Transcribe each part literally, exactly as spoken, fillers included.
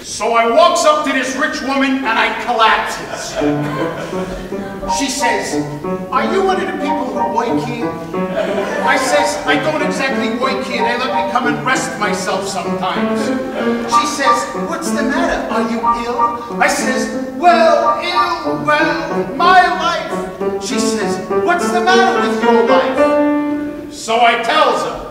So I walks up to this rich woman and I collapses. She says, "Are you one of the people who work here?" I says, "I don't exactly work here. They let me come and rest myself sometimes." She says, "What's the matter? Are you ill?" I says, "Well, ill, well, my life." She says, "What's the matter with your life?" So I tells her.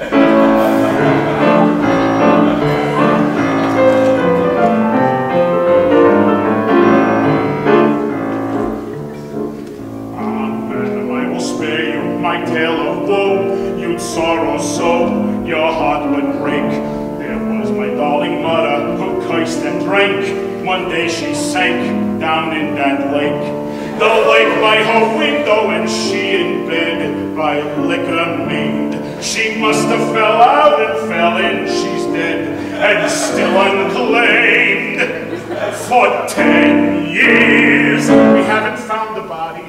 My tale of woe, you'd sorrow so, your heart would break. There was my darling mother who cursed and drank. One day she sank down in that lake. The lake by her window and she in bed by liquor maimed. She must have fell out and fell in, she's dead and still unclaimed. For ten years we haven't found the body.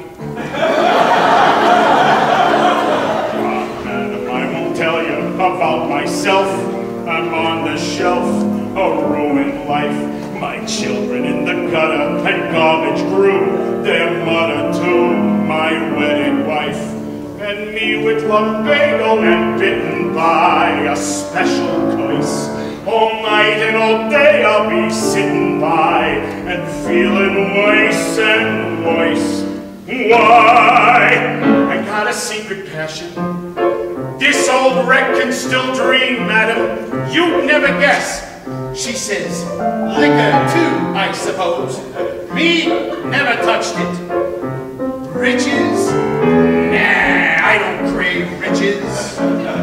About myself, I'm on the shelf, a ruined life. My children in the gutter and garbage grew, their mother too, my wedded wife. And me with lumbago and bitten by a special curse. All night and all day I'll be sitting by and feeling worse and worse. Why? I got a secret passion. This old wreck can still dream, madam. You'd never guess. She says, liquor too, I suppose. Me, never touched it. Riches? Nah, I don't crave riches.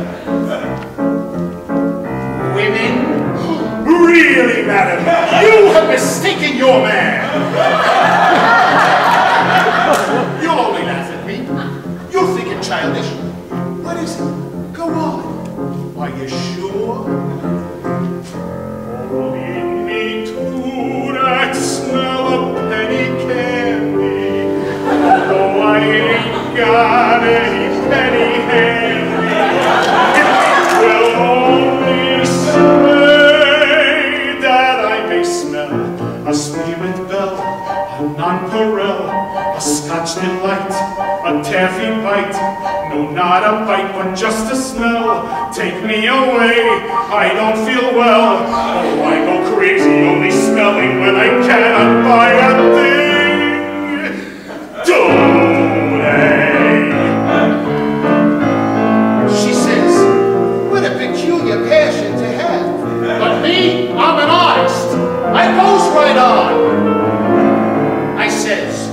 Women? Really, madam, you have mistaken your man. You'll only laugh at me. You'll think it childish. What is it? Go on. Are you sure? Oh, lead me to that smell of penny candy. Although I ain't got any penny handy, it will only say that I may smell a spirit bell, a nonpareil, a Scotch delight, a taffy bite. No, not a bite, but just a smell. Take me away, I don't feel well. Oh, I go crazy only smelling when I cannot buy a thing. Don't they? She says, what a peculiar passion to have. But me, I'm an artist. I goes right on. I says,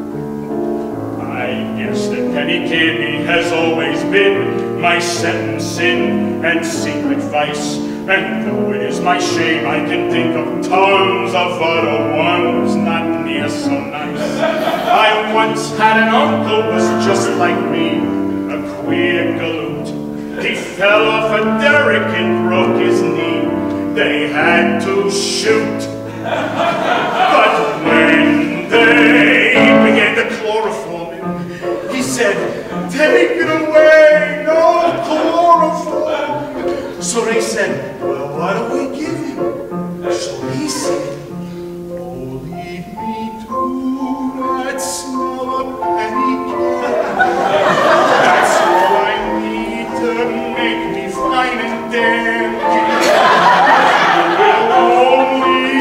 I guess that penny candy has always been my sentencing and secret vice. And though it is my shame, I can think of tons of other ones not near so nice. I once had an uncle who was just like me, a queer galoot. He fell off a derrick and broke his knee. They had to shoot. But when they began to chloroform him, he said, take it away, no chloroform. So they said, well, what do we give him? So he said, oh, lead me to that smell of penny candy. That's all I need to make me fine and dandy. Will only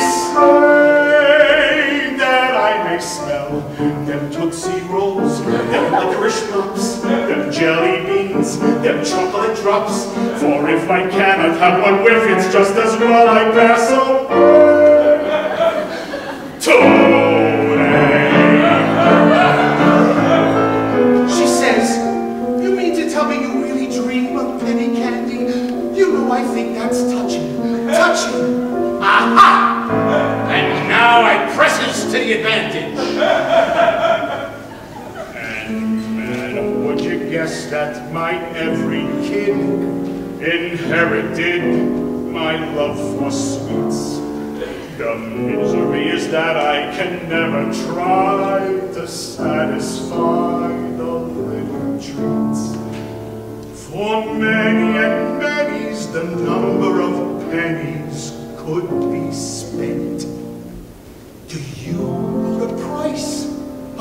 say that I may smell them Tootsie Rolls, them licorice pops, them jelly beans, them chocolate drops. For if I cannot have one whiff, it's just as well I pass away. Today. She says, you mean to tell me you really dream of penny candy? You know I think that's touching. Touching. Aha! And now I presses to the advantage. And man, would you guess that my every kid inherited my love for sweets? The misery is that I can never try to satisfy the little treats. For many and many's the number of pennies could be spent.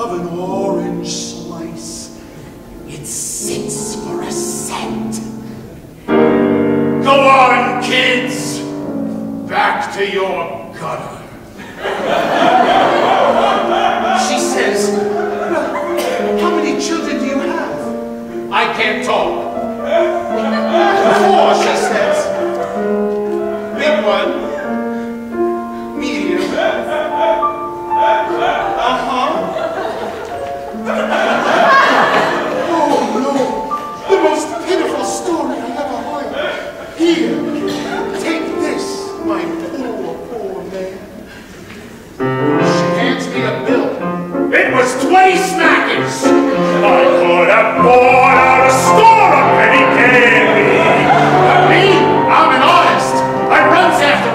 of an orange slice. It sits for a cent. Go on, kids. Back to your gutter. She says, well, how many children do you have? I can't talk. Four, she says. Big one. Medium. Uh-huh. Oh, no. The most pitiful story I ever heard. Here, take this, my poor, poor man. She hands me a bill. It was twenty smackers. I could have bought out a store of penny candy. But me, I'm an artist. I runs after